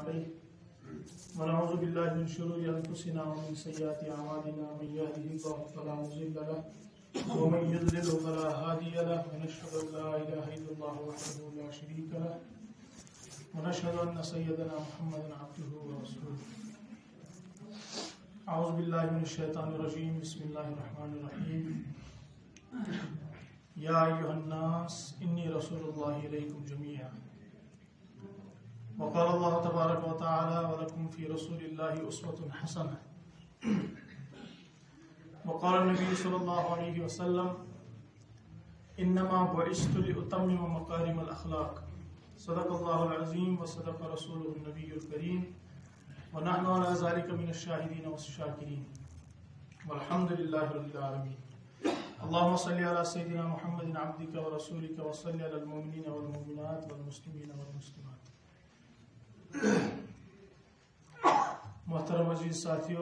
عليه ونعوذ بالله من شرور أنفسنا ومن سيئات أعمالنا من يهده الله فلا مضل له ومن يضلل فلا هادي له ونشهد أن لا إله إلا الله وحده لا شريك له ونشهد أن سيدنا محمدا عبده ورسوله. أعوذ بالله من الشيطان الرجيم. بسم الله الرحمن الرحيم. يا أيها الناس إني رسول الله إليكم جميعا. وقال الله تبارك وتعالى ولكم في رسول الله أسوة حسنة. وقال النبي صلى الله عليه وسلم إنما بعثت لأتمم مكارم الأخلاق. صدق الله العظيم وصدق رسوله النبي الكريم ونحن على ذلك من الشاهدين والشاكرين والحمد لله رب العالمين. اللهم صل على سيدنا محمد عبدك ورسولك وصل على المؤمنين والمؤمنات والمسلمين والمسلمات. محترم عزیز ساتھیو،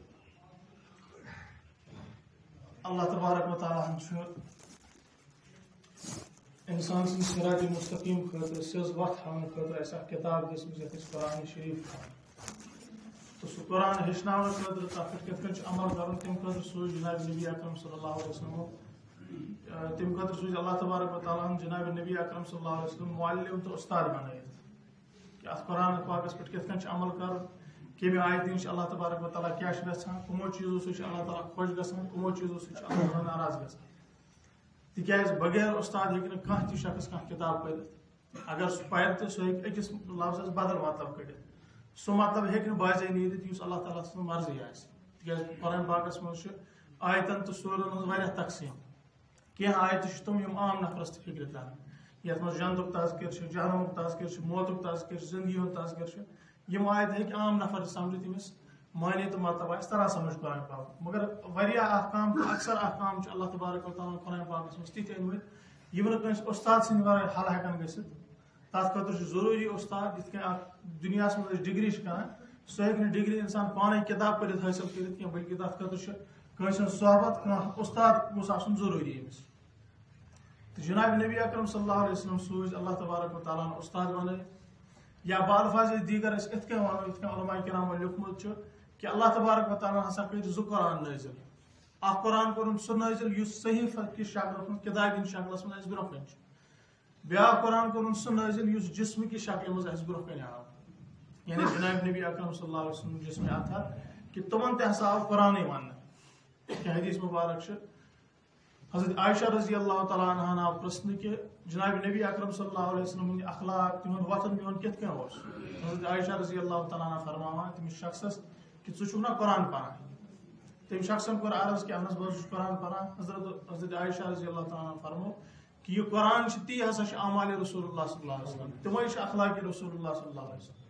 اللہ تبارک و تعالیٰ انسان سن صراط مستقیم خاطر سیز وقت ہاؤن خاطر ایسا کتاب دسمز یتھ قرآن شریف تو سہ قرآن ہچناؤ خاطر تک کت عمل کرن تم خاطر سوز جناب نبی اکرم صلی اللہ علیہ وسلم تم خاطر سوز اللہ تبارک و تعالیٰ جناب نبی اکرم صلی اللہ علیہ وسلم معلم تو استاد بنائیت کہ ات قرآن پاکس پہ کت عمل کر کمی آیت نش اللہ تبارک و تعالیٰ کیا گژھان کمو چیزوں سے اللہ تعالیٰ خوش گژھان کمو چیزوں سے اللہ تعالیٰ ناراض گژھان تکیاز بغیر استاد ہیکہ نہ کانٛہہ تہِ شخص کانٛہہ کتاب پٔرِتھ اگر سُہ پرِ تہٕ سُہ ہیٚکہِ أکِس لفظس بدل مطلب کٔڑِتھ سُہ مطلب ہیٚکہِ نہٕ باضے نیٖرِتھ یُس اللہ تعالیٰ سٕنٛز مرضی آسہِ تکیاز قرآن پاکس منٛز چھُ آیتن تہٕ سورن ہٕنٛز واریاہ تقسیٖم کینٛہہ آیتہٕ چھِ تِم یِم عام نفرس تہِ فکرِ تران یتھ منٛز جنتُک تذکر چھُ جہنمُک تذکر چھُ موتُک تذکر چھُ زندگی ہُنٛد تذکر چھُ یِم آیتہٕ ہیٚکہِ عام نفر سمجھِتھ ییٚمِس معنی تو مطلب آسہِ تران سمجھ قرآن پاک مگر واریاہ احکام تہٕ اکثر احکام چھِ اللہ تبارک و تعالیٰ قرآن پاکس منٛز تِتھۍ أنۍمٕتۍ یِم نہٕ کٲنٛسہِ اُستاد سٕنٛدِ ورٲے حل ہٮ۪کان گٔژھِتھ تتھ خٲطرٕ چھُ ضروٗری اُستاد یِتھ کٔنۍ اکھ دُنیاہس منٛز أسۍ ڈگری چھِ کران سُہ ہیٚکہِ نہٕ ڈگری انسان پانے کتاب پٔرِتھ حٲصِل کٔرِتھ کینٛہہ بلکہِ تتھ خٲطرٕ چھُ کٲنٛسہِ ہٕنٛز صحبت کانٛہہ اُستاد گوٚژھ آسُن ضروٗری أمِس تہٕ جناب نبی اکرم صلی اللہ علیہ وسلم سوٗزۍ اللہ تبارک و تعالیٰ ہن اُستاد بنٲیِتھ یا بالفاظ دیگر أسۍ یِتھ کٔنۍ ونو یِتھ کٔنۍ علماء کرامو لیوٗکھمُت چھُ کہ اللہ تبارک و تعالیٰ ہسا کٔرۍ زٕ قرآن نٲزِل اکھ قرآن کوٚرُن سُہ نٲزِل یُس صحیفہ کِس شکلس منٛز کِتابہِ ہِنٛدِس شکلس منٛز اَسہِ برونٛہہ کَنہِ چھُ بیٛاکھ قرآن کوٚرُن سُہ نٲزِل یُس جسمہٕ کِس شکلہِ منٛز اَسہِ برونٛہہ کَنہِ آو یعنی جناب نبی اکرم صلی اللہ علیہ وسلم جسمِ اطہر کہ تِمن تہِ ہسا آو قرآنٕے وننہٕ کہ حدیث مبارک چھُ حضرت عائشہ رضی اللہ تعالیٰ عنہن آو پرژھنہٕ کہ جناب نبی اکرم صلی اللہ علیہ وسلم ہُنٛد اخلاق تِہُنٛد وۄتھُن بِہُن کِتھ کٔنۍ اوس حضرت عائشہ رضی اللہ تعالیٰ عنہ فرماوان تٔمِس شخصس کہ ژٕ چھُکھ نا قرآن پران تٔمۍ شخصن کوٚر عرض کہ اہن حظ بہٕ حظ چھُس قرآن پران حضرت عائشہ رضی اللہ تعالیٰ عنہ فرمو کہ یہ قرآن چھُ تی ہسا چھُ اعمالِ رسول اللہ صلی اللہ علیہ وسلم تِمے چھِ اخلاقِ رسول اللہ صلی اللہ علیہ وسلم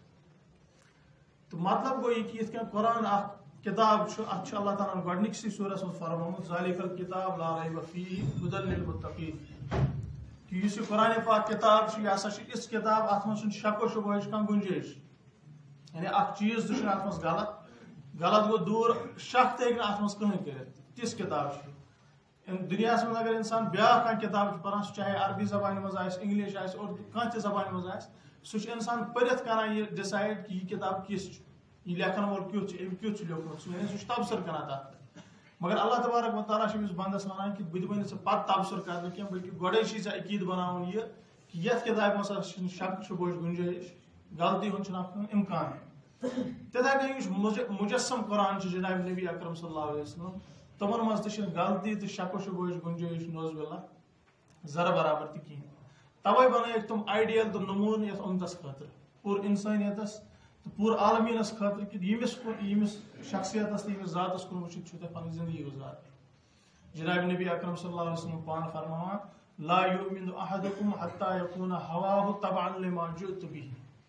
تو مطلب گوٚو یہِ کہ یِتھ کٔنۍ قرآن اکھ کتاب چھُ اتھ چھُ اللہ تعالیٰ ہن گۄڈنِکسٕے سورس منٛز فرمومُت ذالِکَ الکتاب لا ریب فیہ ھدی للمتقین کہ یُس یہِ قرآنِ پاک کتاب چھُ یہِ ہسا چھِ یِژھ کتاب اتھ منٛز چھُنہٕ شک و شبہٕچ کانٛہہ گُنجٲیِش یعنی اکھ چیٖز تہِ چھُنہٕ اتھ منٛز غلط گوٚو دوٗر شک تہِ ہیٚکہِ نہٕ اتھ منٛز کٕہٕنۍ کٔرِتھ تِژھ کتاب چھِ دُنیاہس منٛز اگر انسان بیٛاکھ کانٛہہ کتاب چھُ پران سُہ چاہے عربی زبانہِ منٛز آسہِ انگلش آسہِ اردو کانٛہہ تہِ زبانہِ منٛز آسہِ سُہ چھُ انسان پٔرِتھ کران یہِ ڈِسایڈ کہ یہِ کتاب کِژھ چھِ یہِ لیکھن وول کیُتھ چھُ أمۍ کیُتھ چھُ لیوٗکھمُت سُہ یعنی سُہ چھُ تبصرٕ کران تتھ پٮ۪ٹھ مگر اللہ تبارک و تعالیٰ چھُ أمِس بنٛدس ونان کہ بہٕ دِمے نہٕ ژےٚ پتہٕ تبصرٕ کرنہٕ کینٛہہ بلکہِ گۄڈے چھُے ژےٚ عقیٖدٕ بناوُن یہِ کہ یتھ کتابہِ منٛز ہسا چھُنہٕ شک شبہٕچ گُنجٲیِش غلطی ہُنٛد چھُنہٕ اتھ اِمکان تِتھے کٔنۍ یُس مجسم قرآن چھُ جناب نبی اکرم صلی اللہ علیہ وسلم تِمن منٛز تہِ چھنہٕ غلطی تہٕ شک و شبہٕچ گُنجٲیِش نوز باللہ ذرٕ برابر تہِ کِہینۍ توے بنٲیِکھ تِم آیڈیل تہٕ نموٗنہٕ یتھ اُمتس خٲطرٕ پوٗرٕ انسٲنیتس تہٕ پوٗرٕ عالمیٖنس خٲطرٕ کہ ییٚمِس شخصیتس تہٕ ییٚمِس ذاتس کُن وٕچھِتھ چھُو تۄہہِ پنٕنۍ زندگی گُزارٕنۍ جناب نبی اکرم صلی اللہ علیہ وسلم پانہٕ فرماوان لا یؤمن احدکم حتی یکون ہواہ تبعا لما جئت بہ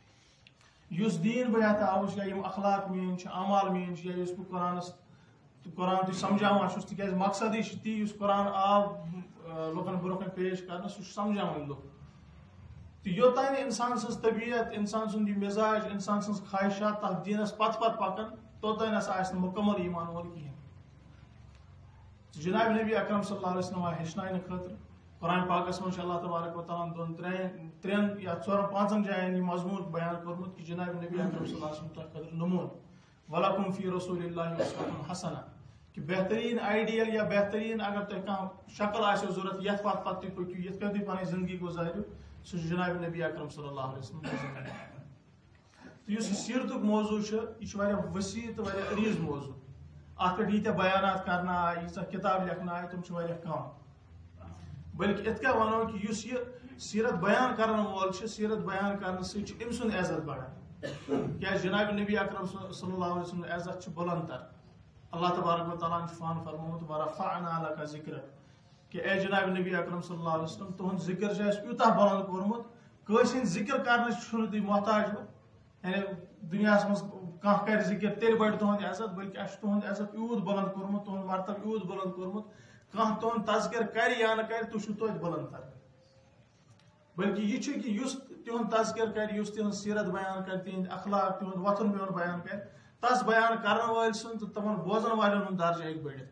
یُس دیٖن بہٕ یتھ آوُس یا یِم اخلاق میٲنۍ چھِ اعمال میٲنۍ چھِ یا یُس بہٕ قرآن تُہۍ سمجھاوان چھُس تِکیازِ مقصدٕے چھُ تی یُس قرآن آو لُکن برونٛہہ کَنہِ پیش کرنہٕ سُہ چھُ سمجھاوٕنۍ لُکھ تہٕ یوٚتانۍ نہٕ اِنسان سٕنٛز طبیعت اِنسان سُنٛد یہِ مِزاج اِنسان سٕنٛز خواہشات تتھ دیٖنس پتہٕ پکان توٚتانۍ ہسا آسہِ نہٕ مُکمل ایٖمان وول کِہینۍ جناب نبی اکرم صلی اللہ علیہ وسلم آو ہیٚچھناونہٕ خٲطرٕ قرآن پاکس من اللہ تبارک و تعالیٰ دون ترین یا ژورن پانچن جائن یہ مضمون بیان کورمت کہ جناب نبی اکرم صلی اللہ علیہ وسلم تہ خاطر نمون وَلَكُمْ فِي رَسُولِ اللہِ أُسْوَةٌ حَسَنَةٌ کہ بہترین آئیڈیل یا بہترین اگر تہ کانٛہہ شکل آسیو ضرورت یتھ پتہٕ تُہۍ پٔکِو یتھ کٔنۍ تُہۍ پنٕنۍ زندگی گُزٲرِو سُہ چھُ جناب نبی اکرم صلی اللہ علیہ وسلم تہٕ یُس یہِ سیرتُک موضوع چھُ یہِ چھُ واریاہ وسیع تہٕ واریاہ عریٖض موضوع اتھ پٮ۪ٹھ ییٖتیاہ بیانات کرنہٕ آیہِ ییٖژاہ کتاب لیکھنہٕ آیہِ تِم چھِ واریاہ کم بلکہ اتھ کیا ونو کہ یُس یہ سیرت بیان کرن وول چھُ سیرت بیان کرنے سۭتۍ چھُ أمۍ سُنٛد عزت بڑھان کیٛازِ جناب نبی اکرم صلی اللہ علیہ وسلم عزت چھُ بلند تر اللہ تبارک و تعالیٰ چھُ فان فرمومُت وَرَفَعْنَا لَكَ ذِکْرَکَ کہ اے جناب نبی اکرم صلی اللہ علیہ وسلم تُہُنٛد ذکر چھُ اَسہِ یوٗتاہ بلند کوٚرمُت کٲنٛسہِ ہٕنٛدۍ ذکر کرنٕچ چھُنہٕ تُہۍ محتاج یعنی دُنیاہس منٛز کانٛہہ کرِ ذکر تیٚلہِ بڑِ تُہُنٛد عزت بلکہ اَسہِ چھُ تُہُنٛد عزت یوٗت بلند کوٚرمُت تُہُنٛد مرتبہٕ یوٗت بلند کوٚرمُت کانٛہہ تُہُنٛد تذکر کرِ یا نہٕ کرِ تُہۍ چھِو توتہِ بلند تر بلکہ یہ چھُ کہ یُس تِہُنٛد تذکر کرِ یُس تِہنٛز سیرت بیان کرِ تِہنٛدۍ اخلاق تِہُنٛد وۄتھُن بِہُن بیان کرِ تس بیان کرن وٲلۍ سُنٛد تہٕ تِمن بوزن والٮ۪ن ہُنٛد درجہٕ ہیٚکہِ بٔڑِتھ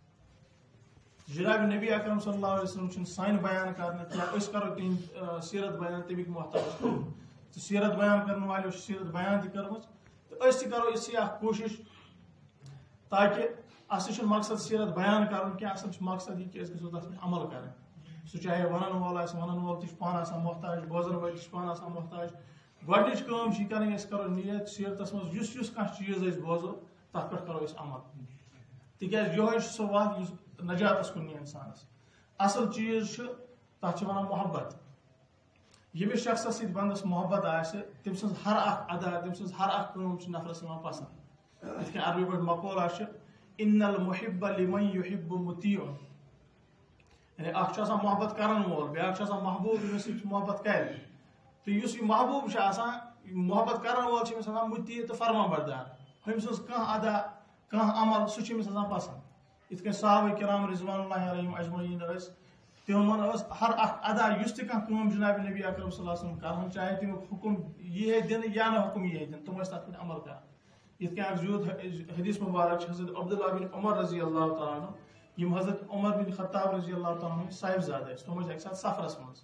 جناب نبی اکرم صلی اللہ علیہ وسلم چھُنہٕ سانہِ بیان کرنہٕ یا أسۍ کرو تِہنٛدۍ سیرت بیان تمیُک محتاج تہٕ سیرت بیان کرن والیو چھِ سیرت بیان تہِ کٔرمٕژ تہٕ أسۍ تہِ کرو یِژھٕے اکھ کوٗشش تاکہِ اصل چھُنہٕ مقصد سیرت بیان کرُن کینٛہہ اصل چھُ مقصد یہِ کہ أسۍ گژھو تتھ پٮ۪ٹھ عمل کرٕنۍ سُہ چاہے ونن وول آسہِ ونن وول تہِ چھُ پانہٕ آسان محتاج بوزن وٲلۍ تہِ چھِ پانہٕ آسان محتاج گۄڈنِچ کٲم چھِ کرٕنۍ أسۍ کرو نیت سیرتس منٛز یُس کانٛہہ چیٖز أسۍ بوزو تتھ پٮ۪ٹھ کرو أسۍ عمل تِکیٛازِ یِہوے چھُ سُہ وتھ یُس نجاتس کُن نی انسانس اصل چیٖز چھُ تتھ چھِ ونان محبت ییٚمِس شخصس سۭتۍ بندس محبت آسہِ تٔمۍ سٕنٛز ہر اکھ ادا تٔمۍ سٕنٛز ہر اکھ کٲم چھِ نفرس یِوان پسنٛد یِتھ کٔنۍ عربی پٲٹھۍ مقولہ چھُ اِن المحب لمن يحب مطیع یعنی اکھ چھُ آسان محبت کرن وول بیاکھ چھُ آسان محبوب ییٚمِس سۭتۍ محبت کرِ تہٕ یُس یہِ محبوب چھُ آسان محبت کرن وول چھُ أمِس آسان مطیع تہٕ فرما بردار أمۍ سٕنٛز کانٛہہ ادا کانٛہہ عمل سُہ چھُ أمِس آسان پسنٛد یِتھ کٔنۍ صحابہ کرام رضوان اللہ علیہم اجمعین ٲسۍ تِمن ٲس ہر اکھ ادا یُس تہِ کانٛہہ کٲم جناب نبی اکرم صلی اللہ علیہ وسلم کران چاہے تمیُک حکم یی ہے دِنہٕ یا نہٕ حکم یی ہے دِنہٕ تِم ٲسۍ تتھ پٮ۪ٹھ عمل کران یِتھ کٔنۍ اکھ زیوٗٹھ حدیث مبارک چھُ حضرت عبداللہ بن عمر رضی اللہ تعالیٰ عنہ یِم حضرت عمر بن خطاب رضی اللہ تعالیٰ عنہ صاحبزادٕ ٲسۍ تِم ٲسۍ اکہِ ساتہٕ سفرس منٛز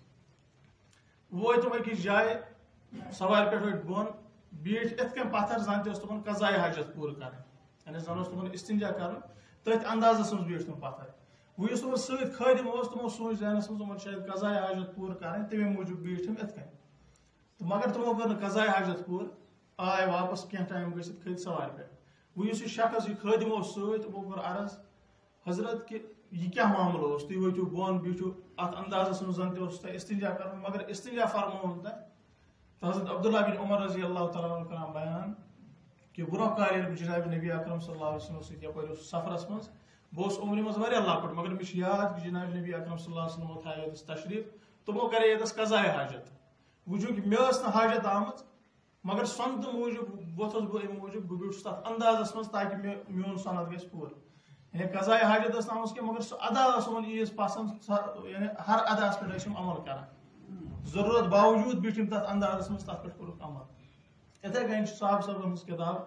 وٲتۍ تِم أکِس جایہِ سوارِ پٮ۪ٹھ ؤتھۍ بۄن بیٖٹھۍ یِتھ کٔنۍ پتھر زن تہِ اوس تِمن قضایہِ حاجت پوٗرٕ کرٕنۍ یعنی زن اوس تِمن استنجا کرُن تٔتھۍ اندازس منٛز بیٖٹھۍ تِم پتھر وۄنۍ یُس تِمن سۭتۍ خٲدِم اوس تِمو سوٗنٛچ ذہنس منٛز تِمن شاید قضایہِ حاجت پوٗرٕ کرٕنۍ تَمے موٗجوٗب بیٖٹھۍ تِم یِتھ کٔنۍ تہٕ مگر تِمو کٔر نہٕ قضایہِ حاجت پوٗرٕ آے واپس کینٛہہ ٹایم گٔژھِتھ کھٔتۍ سوارِ پٮ۪ٹھ وۄنۍ یُس یہِ شخص یہِ خٲدِم اوس سۭتۍ تِمو کوٚر عرض حضرت کہ یہ کیا معاملہ اوس تُہۍ ؤتھِو بۄن بیٖٹھِو اتھ اندازس منٛز زن تہِ اوس تۄہہِ استنجا کرُن مگر استنجا فرمووُن تۄہہِ تہٕ حضرت عبداللہ بن عمر رضی اللہ تعالیٰ عنہ کران بیان کہ برونٛہہ کالہِ ییٚلہِ بہٕ جناب نبی اکرم صلی اللہ علیہ وسلم سۭتۍ یپٲرۍ اوسُس سفرس منٛز بہٕ اوسُس عمرِ منٛز واریاہ لۄکُٹ مگر مےٚ چھُ یاد کہ جناب نبی اکرم صلی اللہ علیہ وسلمو تھایو ییٚتس تشریٖف تِمو کرے ییٚتس قضایہِ حاجت وٕچھو کہ مےٚ ٲس نہٕ حاجت آمٕژ مگر سۄنتہٕ موٗجوٗب ووٚتھُس بہٕ اَمہِ موٗجوٗب بہٕ بیوٗٹھُس تتھ اندازس منٛز تاکہِ میون سۄنت گژھِ پوٗرٕ یعنی قضایہِ حاجت ٲس نہٕ آمٕژ کینٛہہ مگر سُہ ادا ٲس یِمن ییٖژ پسنٛد یعنی ہر اداہس پٮ۪ٹھ ٲسۍ یِم عمل کران ضروٗرت باوجوٗد بیٖٹھۍ یِم تتھ اندازس منٛز تتھ پٮ۪ٹھ کوٚرُکھ عمل یِتھے کٔنۍ چھُ صاحب صٲبن ہٕنٛز کِتاب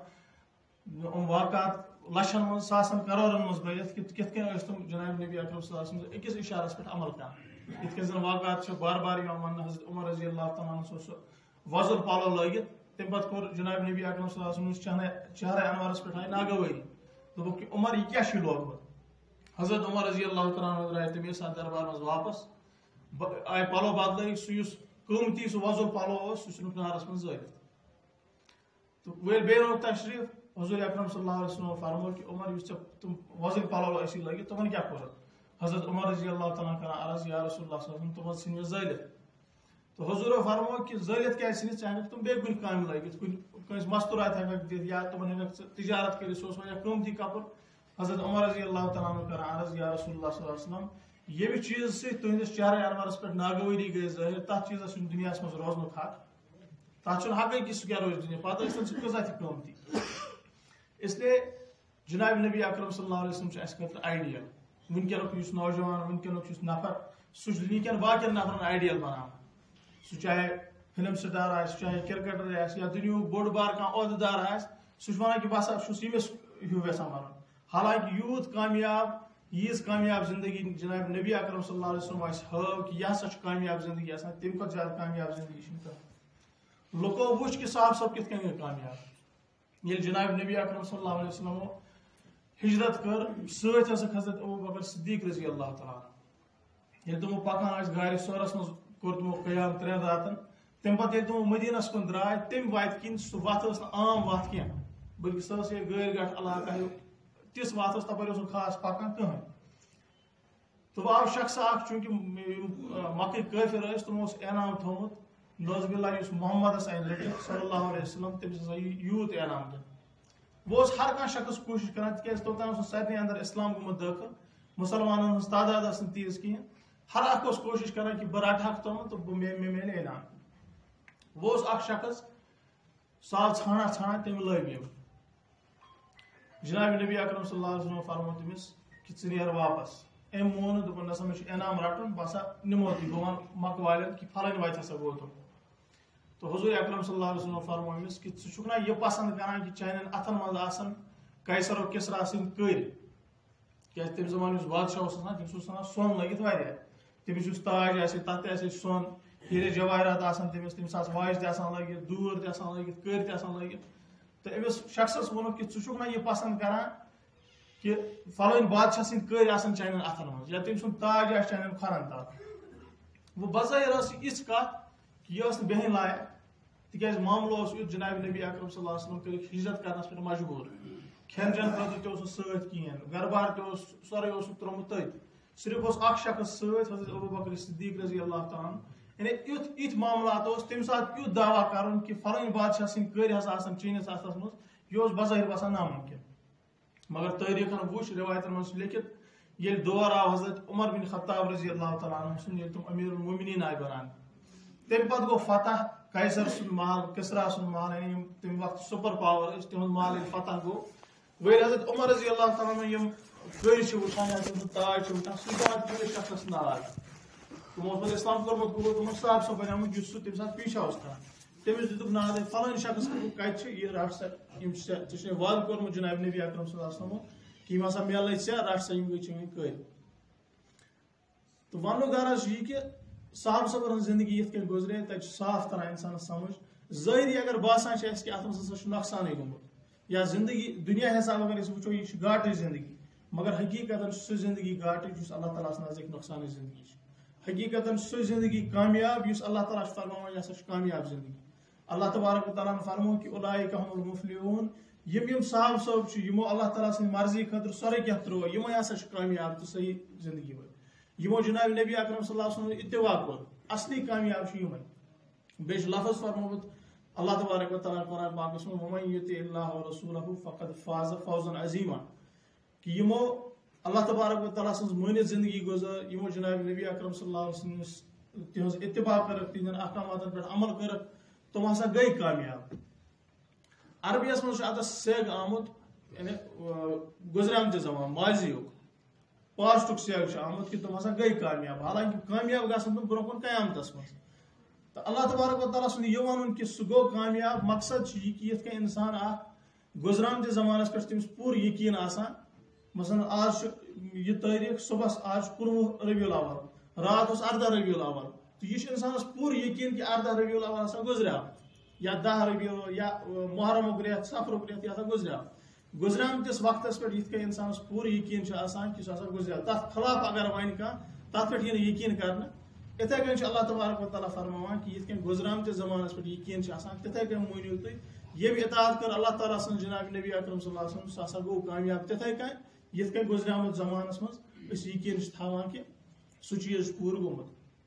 یِم واقعات لچھن منٛز ساسن کرورن منٛز بٔرِتھ کِتھ کٔنۍ ٲسۍ تِم جناب نبی اکرم صلی اللہ علیہ وسلم أکِس اِشارس پٮ۪ٹھ عمل کران یِتھ کٔنۍ زن واقعات چھِ بار بار یِوان وننہٕ حضرت عمر رضی اللہ تعالیٰ عنہ اوس سُہ وۄزُل پلو لٲگِتھ تمہِ پتہٕ کوٚر جناب نبی اکرم صلی اللہ علیہ وسلم چہرے انوارس پٮ۪ٹھ آیہِ ناگوٲری دوٚپُکھ کہ عمر یہِ کیاہ چھُے لوگمُت حضرت عمر رضی اللہ تعالیٰ عنہ درٛاے تَمے ساتہٕ دربار منٛز واپس آیہِ پلو بدلٲیِکھ سُہ یُس قۭمتی سُہ وۄزُل پلو اوس سُہ ژھُنُکھ نارس منٛز زٲلِتھ تہٕ وۄنۍ بیٚیہِ اوٚنُکھ تشریٖف حضور اکرم صلی اللہ علیہ وسلم فرمو کہ عمر یُس ژےٚ تِم وۄزٕلۍ پلو ٲسی لٲگِتھ تِمن کیاہ کوٚرُتھ حضرت عمر رضی اللہ تعالیٰ کران عرض یا رسول اللہ صلی اللہ علیہ وسلم تِمن ژھٕنۍ مےٚ زٲلِتھ تہٕ حضوٗرو فرمو کہ زٲلِتھ کیازِ ژھٕنِتھ ژٕ ہٮ۪ککھ تِم بیٚیہِ کُنہِ کامہِ لٲگِتھ کٲنٛسہِ مستوٗرات ہٮ۪ککھ دِتھ یا تِمن ہٮ۪ککھ ژٕ تجارت کٔرِتھ سُہ اوس واریاہ قۭمتی کپُر حضرت عمر رضی اللہ تعالیٰ عنہ کران عرض یا رسول اللہ صلی اللہ علیہ وسلم ییٚمہِ چیٖزٕ سۭتۍ تُہنٛدِس چہرے انورس پٮ۪ٹھ ناگوٲری گٔے ظٲہِر تتھ چیٖزس چھُنہٕ دُنیاہس منٛز روزنُک حق تتھ چھُنہٕ حقٕے کہِ سُہ کیاہ روزِ دُنیا پتہٕ ٲسۍ تن سُہ کۭژاہ تہِ قۭمتی اسلیے جناب نبی اکرم صلی اللہ علیہ وسلم چھُ اَسہِ خٲطرٕ آیڈیل وٕنکیٚنُک یُس نوجوان وٕنکیٚنُک یُس نفر سُہ چھُ وٕنکیٚن باقین نفرن آیڈیل بناوان سُہ چاہے فلم سٹار آسہِ چاہے کرکٹر آسہِ یا دُنیہُک بوٚڑ بار کانٛہہ عہدٕ دار آسہِ سُہ چھُ ونان کہ بہٕ ہسا چھُس ییٚمِس ہیوٗ یژھان بنُن حالانکہ یوٗت کامیاب ییٖژ کامیاب زندگی جناب نبی اکرم صلی اللہ علیہ وسلم اَسہِ ہٲو کہِ یہِ ہسا چھِ کامیاب زندگی آسان تَمہِ کھۄتہٕ زیادٕ کامیاب زندگی چھِنہٕ کانٛہہ. لُکو وٕچھ کہِ صاحب صٲب کِتھ کٔنۍ گٔے کامیاب ییٚلہِ جناب نبی اکرم صلی اللہ علیہ وسلمو ہجرت کٔر سۭتۍ ٲسکھ حضرت ابوٗبکر صدیق رضی اللہ تعالیٰ ییٚلہِ تِمو پکان ٲسۍ گاڑِ سورس منٛز کوٚر تِمو قیام 3 راتن تمہِ پتہٕ ییٚلہِ تِمو مدیٖنس کُن درٛاے تمہِ وتہِ کِنۍ سُہ وتھ ٲس نہٕ عام وتھ کینٛہہ بٔلکہِ سۄ ٲس یہِ گٲڑۍ گاٹھ علاقہٕ ہیوٗ تِژھ وتھ ٲس تپٲرۍ اوس نہٕ خاص پکان کٕہٕنۍ تہٕ آو شخصا اکھ چوٗنٛکہِ مکٕکۍ کٲفِر ٲسۍ تِمو اوس انعام تھوٚمُت نوز باللہ یُس محمدس انہِ رٔٹِتھ صلی اللہ علیہ وسلم تٔمِس ہسا یوٗت انعام دِنہٕ وۄنۍ اوس ہر کانٛہہ شخص کوٗشش کران تِکیازِ توٚتام اوس نہٕ سارنٕے اندر اسلام گوٚمُت دٲخل مُسلمانن ہٕنٛز تعداد ٲس نہٕ تیٖژ کِہینۍ ہر اکھ اوس کوٗشش کران کہِ بہٕ رٹہٕ ہکھ تِمن تہٕ مےٚ میلہِ انعام وۄنۍ اوس اکھ شخص سُہ آو ژھانڈان ژھانڈان تٔمۍ لٲبۍ یِم جناب نبی اکرم صلی اللہ علیہ وسلم فرمو تٔمِس کہِ ژٕ نیر واپس أمۍ مون نہٕ دوٚپُن نسا مےٚ چھُ انعام رٹُن بہٕ ہسا نِموتٕے بہٕ ونہٕ مکہٕ والٮ۪ن کہِ پھلٲنۍ وتہِ ہسا گوٚو تِم تو حضور اکرم صلی اللہ علیہ وسلم فرمو أمِس کہِ ژٕ چھُکھ نا یہِ پسنٛد کران کہِ چانٮ۪ن اتھن منٛز آسن قیصر و کسرا سٕنٛدۍ کٔرۍ کیازِ تمہِ زمانہٕ یُس بادشاہ اوس آسان تٔمِس اوس آسان سۄن لٲگِتھ واریاہ تٔمِس یُس تاج آسہِ تتھ تہِ آسہِ سۄن ہیٖرِ جوٲہرات آسان تٔمِس آسہٕ واجہِ تہِ آسان لٲگِتھ دوٗر تہِ آسان لٲگِتھ کٔرۍ تہِ آسان لٲگِتھ تہٕ أمِس شخصس ووٚنُکھ کہِ ژٕ چھُکھ نا یہِ پسنٛد کران کہِ فلٲنۍ بادشاہ سٕنٛدۍ کٔرۍ آسن چانٮ۪ن اتھن منٛز یا تٔمۍ سُنٛد تاج آسہِ چانٮ۪ن کھۄرن تل وۄنۍ بظٲہر ٲس یہِ یِژھ کتھ کہِ یہِ ٲس نہٕ بیٚہنۍ لایق تِکیازِ معاملہٕ اوس یُتھ جناب نبی اکرم صلی اللہ علیہ وسلم کٔرِکھ ہجرت کرنس پٮ۪ٹھ مجبوٗر کھٮ۪ن چٮ۪ن خٲطرٕ تہِ اوس نہٕ سۭتۍ کِہینۍ گرٕ بار تہِ اوس سورُے اوسُکھ ترومُت تٔتھۍ صرف اوس اکھ شخص سۭتۍ حضرت ابوٗبکر صدیق رضی اللہ تعالیٰ یعنی یِتھۍ معاملات اوس تمہِ ساتہٕ یُتھ دعوا کرُن کہِ فلٲنۍ بادشاہ سٕنٛدۍ کٔرۍ ہسا آسن چٲنِس اتھس منٛز یہِ اوس بظٲہر باسان نامُمکِن مگر تٲریٖخن وٕچھ رِوایتن منٛز چھُ لیکھِتھ ییٚلہِ دور آو حضرت عمر بن خطاب رضی اللہ تعالیٰ عنہ سُنٛد ییٚلہِ تِم امیٖر المومنیٖن آیہِ بناونہٕ تمہِ پتہٕ گوٚو فتح قیصر سُنٛد محل کسرا سُنٛد محل یعنی یِم تمہِ وقتہٕ سُپر پاور ٲسۍ تِہُنٛد محل ییٚلہِ فتح گوٚو وۄنۍ حضرت عمر رضی اللہ تعالیٰ عنہ یِم کٔرۍ چھِ وٕچھان یا تٔمۍ سُنٛد تاج چھِ وٕچھان سُہ چھُ دِوان تٔمِس شخصس ناراض تِمو اوس پتہٕ اسلام کوٚرمُت قبوٗل تِمن صاحب صٲب بنیومُت یُس سُہ تمہِ ساتہٕ پیٖشا اوس کران تٔمِس دِتُکھ ناد فلٲنۍ شخص کتہِ چھِ یہِ رٹ سا یِم چھِ ژےٚ چھُے وعدٕ کوٚرمُت جناب نبی اکرم صلی اللہ علیہ وسلمو کہِ یِم ہسا میلے ژےٚ رٹ سا یِم گٔے چٲنۍ کٔرۍ تہٕ وننُک غرض چھُ یہِ کہِ صاحب صٲبن ہٕنٛز زندگی یِتھ کٔنۍ گُزرے تتہِ چھُ صاف تران انسانس سمجھ ظٲہری اگر باسان چھِ اسہِ کہِ اتھ منٛز ہسا چھُ نۄقصانٕے گوٚمُت یا زندگی دُنیا حساب اگر أسۍ وٕچھو یہِ چھِ گاٹٕچ زندگی مگر حقیٖقتن چھُ سُہ زندگی گاٹٕچ یُس اللہ تعالیٰ ہس نزدیٖک نۄقصانٕچ زندگی چھِ حقیٖقتن چھُ سُہ زندگی کامیاب یُس اللہ تعالیٰ چھُ فرماوان یہِ ہسا چھُ کامیاب زندگی اللہ تبارک و تعالیٰ ہن فرموو کہِ اولئک هم المفلحوٗن یِم صاحب صٲب چھِ یِمو اللہ تعالیٰ سٕنٛدِ مرضی خٲطرٕ سورُے کینٛہہ ترٛوو یِمے ہسا چھِ کامیاب تہٕ صحیح زندگی وٲلۍ یِمو جناب نبی اکرم صلی اللہ علیہ وسلم اتباع کوٚر اصلی کامیاب چھِ یِمے بیٚیہِ چھُ لفظ فرمومُت اللہ تبارک و تعالیٰ قرآن پاکس منٛز ومن یُطع اللہ ورسوٗلہ فقد فاز فوزا عظیٖما کہِ یِمو اللہ تبارک و تعالیٰ سٕنٛز مٲنِتھ زندگی گُزٲر یِمو جناب نبی اکرم صلی اللہ علیہ وسلم تِہنٛز اتباع کٔرٕکھ تِہنٛدٮ۪ن احکاماتن پٮ۪ٹھ عمل کٔرٕکھ تِم ہسا گٔے کامیاب عربیس منٛز چھُ اتس سیگ آمُت یعنی گُزریمتہِ زمانہٕ ماضیُک پاسٹُک سیگ چھُ آمُت کہِ تِم ہسا گٔے کامیاب حالانکہِ کامیاب گژھن تِم برونٛہہ کُن قیامتس منٛز تہٕ اللہ تبارک و تعالیٰ سُنٛد یہِ وَنُن کہِ سُہ گوٚو کامیاب مقصد چھُ یہِ کہِ یِتھ کٔنۍ اِنسان اکھ گُزرامتہِ زمانس پٮ۪ٹھ تٔمِس پوٗرٕ یقیٖن آسان مثلاً آز چھُ یہِ تٲریٖخ صبحس آز چھُ 19 ربیع الاول راتھ اوس 14 ربیع الاول تہٕ یہِ چھُ اِنسانس پوٗرٕ یقیٖن کہِ 14 ربیع الاول ہسا گُزریو یا 10 ربیع یا محرمُک رٮ۪تھ صفرُک رٮ۪تھ یہِ ہسا گُزریو گُزریمتِس وقتس پٮ۪ٹھ یِتھ کٔنۍ اِنسانس پوٗرٕ یقیٖن چھُ آسان کہِ سُہ ہسا گُزریو تتھ خلاف اگر وَنہِ کانٛہہ تتھ پٮ۪ٹھ یی نہٕ یقیٖن کرنہٕ اِتھے کٔنۍ چھُ اللہ تبارک و تعالیٰ فرماوان کہِ یِتھ کٔنۍ گُزرامتِس زمانس پٮ۪ٹھ یقیٖن چھُ آسان تِتھے کٔنۍ مٲنِو تُہۍ ییٚمۍ اطاعت کٔر اللہ تعالیٰ سٕنٛز جناب نبی اکرم صلی اللہ علیہ وسلم سُہ ہسا گوٚو کامیاب تِتھے کٔنۍ یِتھ کٔنۍ گُزریمُت زمانس منٛز أسۍ یقیٖن چھِ تھاوان کہِ سُہ چیٖز چھُ پوٗرٕ گوٚمُت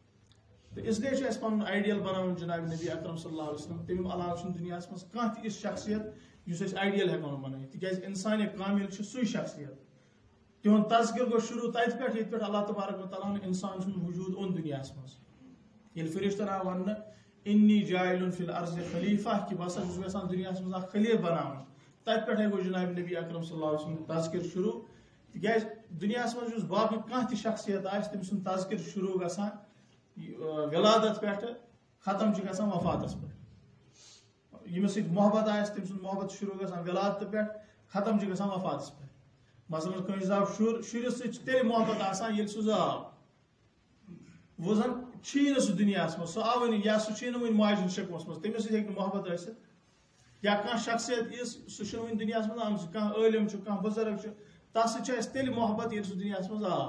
تہٕ اسلیے چھُ اَسہِ پنُن آیڈیل بناوُن جناب نبی اکرم صلی اللہ علیہ وسلم تَمہِ علاوٕ چھُنہٕ دُنیاہس منٛز کانٛہہ تہِ یِژھ شخصیت یُس أسۍ آیڈیل ہٮ۪کو نہٕ بنٲوِتھ تِکیازِ انسانِ کامل چھُ سُے شخصیت تِہُنٛد تذکِر گوٚو شروٗع تتہِ پٮ۪ٹھ ییٚتہِ پٮ۪ٹھ اللہ تبارک و تعالیٰ ہن انسان سُنٛد وجوٗد اوٚن دُنیاہس منٛز ییٚلہِ فرشتن آو وننہٕ انی جاعلٌ فی الارض خلیفہ کہِ بہٕ ہسا چھُس یژھان دُنیاہس منٛز اکھ خلیٖفہٕ بناوُن تتہِ پٮ۪ٹھے گوٚو جناب نبی اکرم صلی اللہ علیہ وسلم تذکِر شروٗع تِکیازِ دُنیاہس منٛز یُس باقٕے کانٛہہ تہِ شخصیت آسہِ تٔمۍ سُنٛد تذکِر چھُ شروٗع گژھان ولادت پٮ۪ٹھٕ ختم چھُ گژھان وفاتس پٮ۪ٹھ ییٚمِس سۭتۍ محبت آسہِ تٔمۍ سُنٛد محبت چھُ شروٗع گژھان ولادتہٕ پٮ۪ٹھ ختم چھُ گژھان وفاتس پٮ۪ٹھ مثلاً کنس زاو شرس تیل محبت آسان یل سہ زاو وہ زن چھی سہ دنیا من سہ آو یا سہ ون ماجن شکمس من تمس سہ محبت ثت یا کھانا شخصیت اس سہ ون دنیا من آمت کھانا عالم کھانا بزرگ تس سہ تیل محبت یل سہ دنیا من آو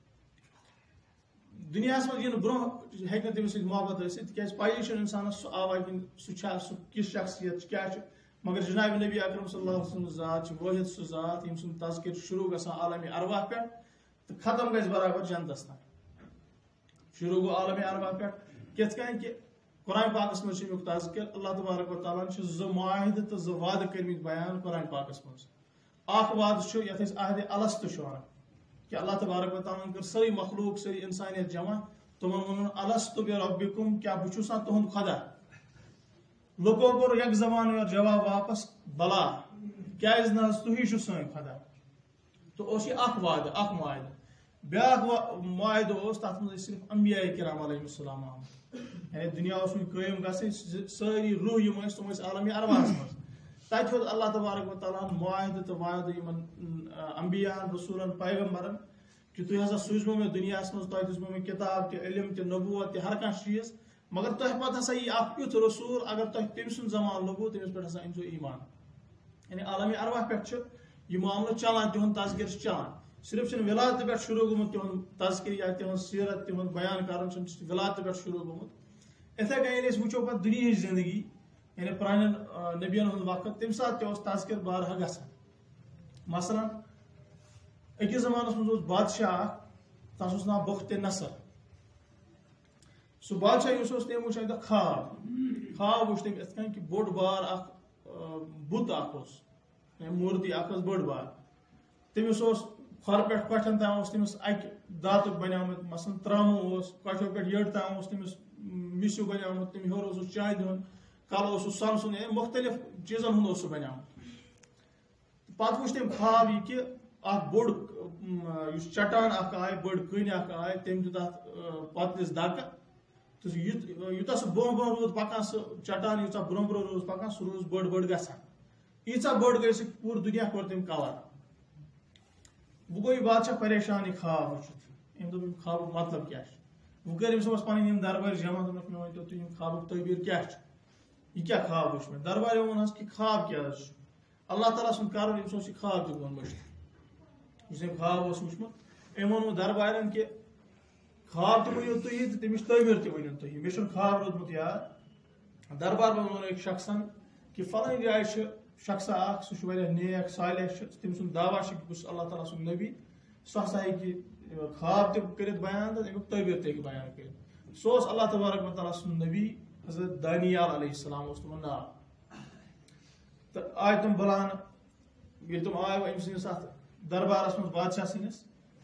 دنیا من برہ ہیکہ تمس سۭتۍ محبت ثت تکیاز پایی چھ انسانس سہ آوا کن سہ کس شخصیت کیا مگر جناب نبی اکرم صلی اللہ علیہ وسلم ذات واحد سہ ذات یم سن تذکر شروع گژھان عالمی ارواح پہ تو ختم گژھِ برابر جنتس تام شروع گو عالمی ارواح پہ کت کن کہ قرآن پاکس مجھ امیک تذکر اللہ تبارک و تعالیٰ زٕ معاہدہ تو زٕ وعدہ کرمت بیان قرآن پاکس مجھ اخ وعدہ یت عہد الست ونان کہ اللہ تبارک و تعالیٰ کر ساری مخلوق ساری انسانیت جمع تمن ون الست بربکم کیا بہ چھُسا تہند خدا لوکو کور یک زبان اور جواب واپس بلا کیاز نہ تھی چھ سن خدا تو اس یہ اخ وعدہ اخ معاہدہ بیاکھ معاہدہ اس تر من صرف انبیاء کرام علیہ السلام یعنی دنیا اس قائم گھن ساری روح یم تم عالمی ارواحس من تت ہیوت اللہ تبارک و تعالیٰ معاہدہ تو وعدہ یمن انبیاء رسولن پیغمبرن کہ تھی ہسا سوزمو میں دنیا من تہ دسمو میں کتاب تہ علم تہ نبوت تہ ہر کانٛہہ چیز مگر تہ پتہ ہسا یہ اخ یُتھ رسول اگر تہ تم سن زمان لوگو تمس پہ ہسا انزو ایمان یعنی عالمی ارواح پہ یہ معاملہ چلان تہد تذکر چلان صرف چھ ولادت پہ شروع گومت تہد تذکر یا تہد سیرت تہد بیان کرن چھ ولادت پہ شروع گومت اتھے کن اس وچو پتہ دنیا زندگی یعنی پرانن نبیین ہند وقت تم سات تہ تذکر بارہا گژھان مثلا اکس زمانس مز بادشاہ تس اس ناو بخت نصر سہ بادشاہ اس تم وچ اکہ خواب وچ تم ات کن کہ بوڑ بار اخ بت اخ مورتی اخ بڑ بار تمس کھور پہ کٹھن تام تمس اکہ دات بنیامت مثلا ترامو کٹھو پہ یڑ تام تمس مسیو بنیامت تم ہور چائے دن کل سن سن مختلف چیزن ہند بنیامت پتہ وچ تم خواب یہ کہ اخ بوڑ چٹان اخ آئے بڑ کن اخ آئے تم دیت ات پتلس دکہ تو یوتہ سہ برہ روز پکان سہ چٹان یوتہ برہ روز پکان سہ روز بڑ بڑ گژھان ییژہ بڑ گئی سہ پور دنیا کور تم کور وہ گوٚو یہ بادشاہ پریشان یہ خواب وچھت ام دوٚپ خواب مطلب کیا وہ کر أمس پنٕنۍ یِم دربار جمع دوٚپنَکھ مےٚ ؤنۍتو تُہۍ یِم خوابُک تعبیٖر کیٛاہ چھُ یہ کیا خواب وٕچھ مےٚ دربار ووٚنہس کہ خواب کیٛاہ حظ چھُ اللہ تعالیٰ سُنٛد کَرُن أمِس اوس یہِ خواب تہِ ووٚنمُت یُس أمۍ خواب اوس وٕچھمُت أمۍ ووٚنمُت دربارٮ۪ن کہ خواب تہِ ؤنِو تُہی تہٕ تَمِچ تعبیٖر تہِ ؤنِو تُہی مےٚ چھُنہٕ خواب روٗدمُت یاد دربار منٛز ووٚن أکۍ شخصن کہ فلٲنۍ جایہِ چھُ شخصا اکھ سُہ چھُ واریاہ نیک صالح چھُ تٔمۍ سُنٛد دعوا چھُ بہٕ چھُس اللہ تعالیٰ سُنٛد نبی سُہ ہسا ہیٚکہِ خواب تہِ کٔرِتھ بیان تہٕ امیُک تعبیٖر تہِ ہیٚکہِ بیان کٔرِتھ سُہ اوس اللہ تبارک و تعالیٰ سُنٛد نبی حضرت دانیال علیہ السلام اوس تِمن ناو تہٕ آے تِم بُلاونہٕ ییٚلہِ تِم آے أمۍ سٕنٛدِس اتھ دربارس منٛز بادشاہ سٕنٛدِس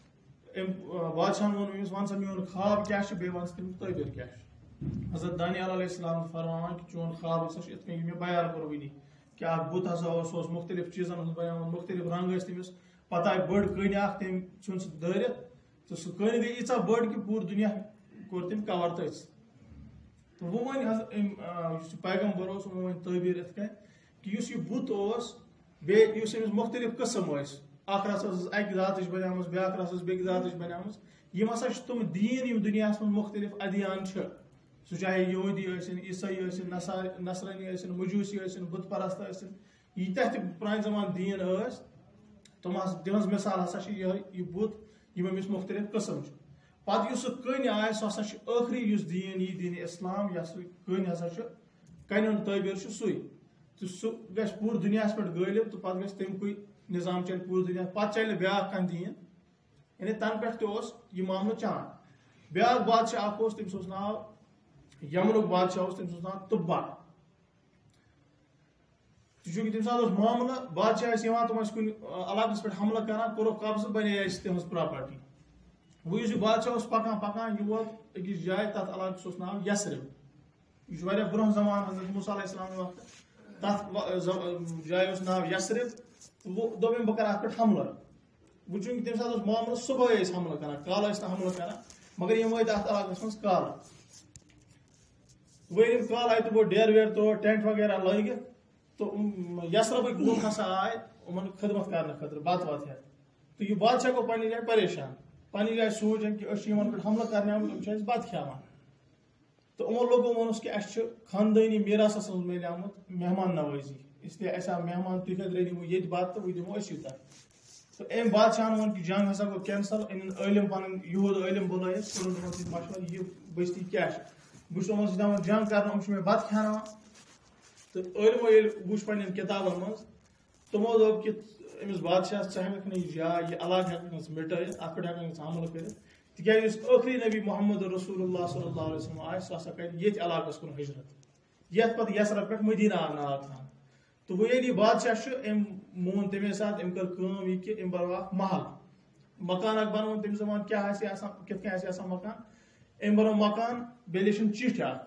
أمۍ بادشاہن ووٚن أمِس وَن سا میون خواب کیٛاہ چھُ بیٚیہِ وَن سا تَمیُک تعبیٖر کیٛاہ چھُ حضرت دانیال علیہ السلام فرماوان کہ چون خواب ہسا چھُ یِتھ کٔنۍ مےٚ بیان کوٚر وٕنی کہ اکھ بُت ہسا اوس سُہ اوس مختلف چیٖزن ہُنٛد بنیومُت مختلف رنٛگ ٲسۍ تٔمِس پتہٕ آیہِ بٔڑ کٔنۍ اکھ تٔمۍ ژھُن سُہ دٲرِتھ تہٕ سُہ کٔنۍ گٔے ییٖژاہ بٔڑ کہ پوٗرٕ دُنیا کوٚر تٔمۍ کور تٔژ تہٕ وۄنۍ ؤنۍ حظ أمۍ یُس یہِ پیغمبر اوس وۄنۍ ؤنۍ تعبیٖر یِتھ کٔنۍ کہ یُس یہِ بُت اوس بیٚیہِ یُس أمِس مختلف قٕسم ٲسۍ اکھ رَژھ ٲسٕس اکہِ ذاتٕچ بنیمٕژ بیاکھ رَژھ ٲس بیٚکہِ ذاتٕچ بنیمٕژ یِم ہسا چھِ تِم دیٖن یِم دُنیاہس منٛز مختلف ادیان چھِ سُہ چاہے یہوٗدی ٲسِن عیٖسٲیی ٲسِن نصرٲنی ٲسِن مجوٗسی ٲسِن بُت پرست ٲسِن ییٖتیاہ تہِ پرانہِ زمانہٕ دیٖن ٲسۍ تِہنٛز مِثال ہسا چھِ یِہوے یہِ بُت یِم أمِس مختلف قٕسم چھِ پتہٕ یُس سُہ کٔنۍ آسہِ سُہ ہسا چھُ ٲخری یُس دیٖن یی دیٖنِ اِسلام یۄس کٔنۍ ہسا چھُ کنہِ ہُنٛد تعبیٖر چھُ سُے تہٕ سُہ گژھِ پوٗرٕ دُنیاہس پٮ۪ٹھ غٲلب تہٕ پتہٕ گژھِ تمکُے نظام چلہِ پوٗرٕ دُنیا پتہٕ چلہِ نہٕ بیاکھ کانٛہہ دیٖن یعنی تنہٕ پٮ۪ٹھ تہِ اوس یہِ معاملہٕ چلان بیاکھ بادشاہ اکھ اوس تٔمِس اوس ناو یمنُک بادشاہ اوس تٔمِس اوس ناو تُبا چوٗنٛکہِ تمہِ ساتہٕ اوس معاملہٕ بادشاہ ٲسۍ یِوان تِم ٲسۍ کُنہِ علاقس پٮ۪ٹھ حملہٕ کران کوٚرُکھ قبضہٕ بنے اَسہِ تِہنٛز پراپرٹی وۄنۍ یُس یہِ بادشاہ اوس پکان پکان یہِ ووت أکِس جایہِ تتھ علاقس اوس ناو یثرب یہِ چھُ واریاہ برونٛہہ زمانہٕ حضرت موسیٰ علیہ السلام وقتہٕ تتھ جایہِ اوس ناو یثرب تہٕ وۄنۍ دوٚپ أمۍ بہٕ کرٕ اتھ پٮ۪ٹھ حملہٕ وۄنۍ چوٗنٛکہِ تمہِ ساتہٕ اوس معاملہٕ صبحٲے ٲسۍ حملہٕ کران کالہٕ ٲسۍ نہٕ حملہٕ کران مگر یِم وٲتۍ اتھ علاقس منٛز کالہٕ وۄنۍ ییٚلہِ کالہٕ آیہِ تِمو ڈیر ویر ترٛوو ٹینٹ وغیرہ لٲگِتھ تہٕ یثربٕکۍ لُکھ ہسا آے یِمن خدمت کرنہٕ خٲطرٕ بتہٕ وتہٕ ہٮ۪تھ تو یہ بادشاہ کو پنہ جائے پریشان پنہ جائے سوچان کہ پہ حملہ کرنے آمت ہم بت کھانا تو یمو لوگوں وونس کہ اس خاندانی میراثس مز ملے مہمان نوازی اس لیے اس مہمان تھی کتنے دمو یہ بات تو وہ دمو اسی تک تو ام بادشاہ وون کہ جنگ ہسا گو کینسل ان علم پن یہود علم بلائت کورن تمن سۭتۍ مشورٕ یہ بستی کیا بہٕ تمن سۭتۍ دپان جنگ کرنا مے بت کھانا تو علمو ییٚلہِ وٕچھ پنن کتابن مز تمو دوٚپ کہ امس بادشاہس ژٕ ہیٚککھ نہٕ یہ جاے یہ علاقہٕ ہیٚککھ نہٕ مٹٲیِتھ اتھ پٮ۪ٹھ ہیٚککھ نہٕ حملہٕ کٔرِتھ تکیازِ یُس ٲخری نبی محمد رسول اللہ صلی اللہ علیہ وسلم آئے سُہ ہسا کرِ ییٚتہِ علاقس کُن ہجرت یتھ پتہٕ یسرف پٮ۪ٹھ مدینہ آو ناو تھاونہٕ تو وہ یہ بادشاہ ام مون تمے سات ام کر کٲم یہ کہ ام بنو اکھ محل مکان اکھ بنوون تمہِ زمان کیا آسہِ آسان کِتھ کٔنۍ آسہِ آسان مکان ام بنو مکان بیٚیہِ لیچھُن چِٹھۍ اکھ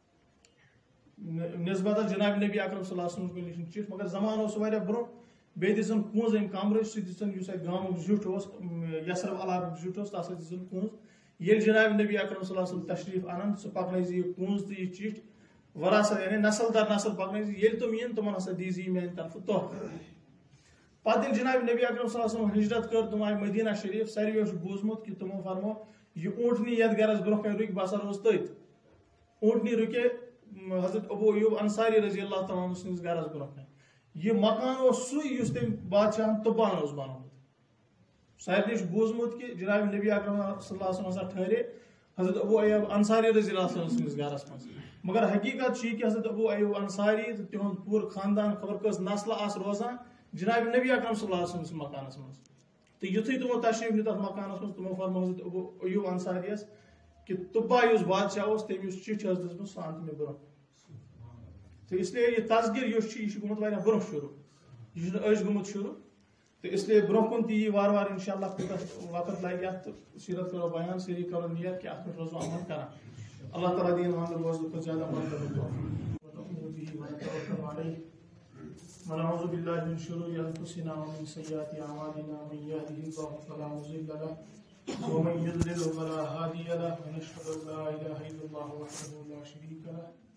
نسبت جناب نبی اکرم صلی اللہ علیہ وسلم لیچھُن چِٹھۍ مگر زمان اوس واریاہ برونٛہہ بیٚیہِ دِژٕن کُنٛز امہِ کمرٕچ سُہ دِژٕن یُس اتہِ گامُک زیُٹھ اوس یسرف علاقُک زیُٹھ اوس تتھ سۭتۍ دِژٕن کُنٛز ییٚلہِ جناب نبی اکرم صلی اللہ علیہ وسلم تشریف انن سُہ پکنٲیزِ یہِ کُنٛز تہٕ یہِ چِٹھۍ وراثت یعنی نسل در نسل پکنٲیزِ ییٚلہِ تِم یِن تِمن ہسا دیٖزِ یہِ میانہِ طرفہٕ تحفہٕ پتہٕ ییٚلہِ جناب نبی اکرم صلی اللہ علیہ وسلم ہجرت کٔر تِم آیہِ مدینہ شریف ساروِیو چھُ بوٗزمُت کہ تِمو فرمو یہ اونٹنی یتھ گرس برونٛہہ کنہِ رُکہِ بہٕ ہسا روزٕ تٔتھۍ اونٹنی رُکے حضرت ابو ایوب انصاری رضی اللہ تعالیٰ عنہ سٕنٛدِس گرس برونٛہہ کنہِ یہ مکان اوس سُے یُس تٔمۍ بادشاہن طوفان اوس بنومُت سارنٕے چھُ بوٗزمُت کہ جناب نبی اکرم صلی اللہ علیہ وسلم ہسا ٹھہرے حضرت ابو ایوب انصاری رضی اللہ عنہ سٕنٛدِس گرس منٛز مگر حقیقت چھِ کہ حضرت ابو ایوب انصاری تہٕ تِہُنٛد پوٗرٕ خاندان خبر کٔژ نسلہٕ آسہٕ روزان جناب نبی اکرم صلی اللہ علیہ وسلم سٕنٛدِس مکانس منٛز تہٕ یُتھُے تِمو تشریف نیوٗ تتھ مکانس منٛز تِمو فرمو حضرت ابو ایوب انصاریَس کہ طُبا یُس بادشاہ اوس تٔمۍ یُس چِٹھۍ ٲس دِژمٕژ سۄ اَن تہٕ مےٚ برونٛہہ تو اس لیے یہ تذکر یُس چھُ یہِ چھُ گوٚمُت واریاہ برونٛہہ شروع یہ چھُنہٕ أزۍ گوٚمُت شروع تو اس لیے برونٛہہ کُن تہِ یی وارٕ وارٕ انشاء اللہ کوٗتاہ وقت لگہِ اتھ تہٕ سیرت کرو بیان سٲری کرو نیت کہ اتھ پٮ۪ٹھ روزو عمل کران اللہ تعالیٰ دِیِن وَنٛدٕ بوزنہٕ کھۄتہٕ زیادٕ عمل کرنُک توفیٖق ونعوذ به ونتوکل علیہ ونعوذ باللہ من شرور انفسنا ومن سیئات اعمالنا من یهده الله فلا مضل له ومن یضلل فلا هادی له ونشهد ان لا اله الا الله وحده لا شريك له